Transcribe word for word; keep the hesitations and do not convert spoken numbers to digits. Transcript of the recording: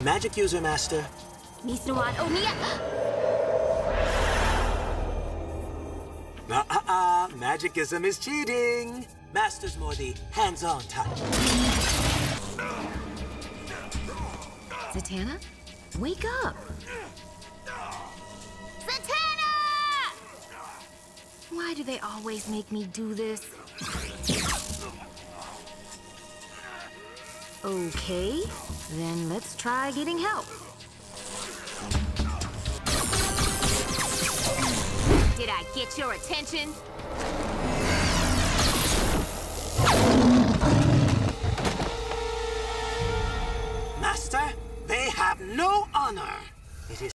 Magic user, Master. Misnuan Onia. Uh-uh-uh. Magicism is cheating. Master's more the hands-on type. Zatanna, wake up. Zatanna! Why do they always make me do this? Okay, then let's try getting help. Did I get your attention? Master, they have no honor. It is